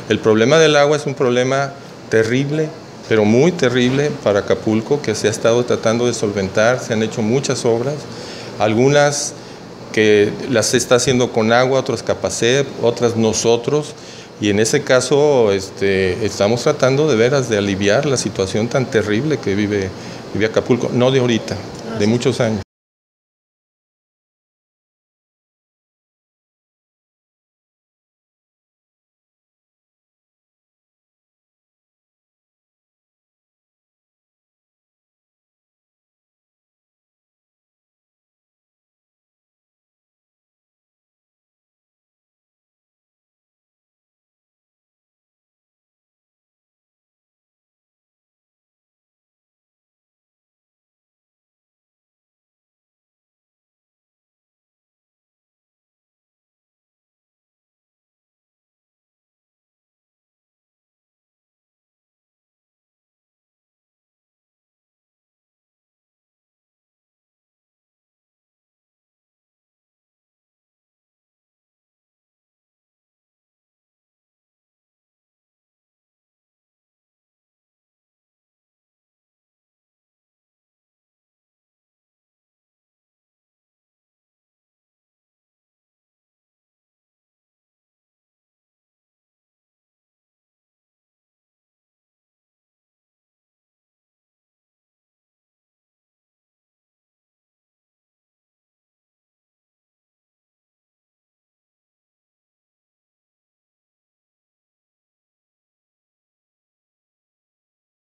El problema del agua es un problema terrible, pero muy terrible para Acapulco, que se ha estado tratando de solventar. Se han hecho muchas obras, algunas que las está haciendo con agua, otras Capacep, otras nosotros, y en ese caso estamos tratando de veras de aliviar la situación tan terrible que vive Acapulco, no de ahorita, de muchos años.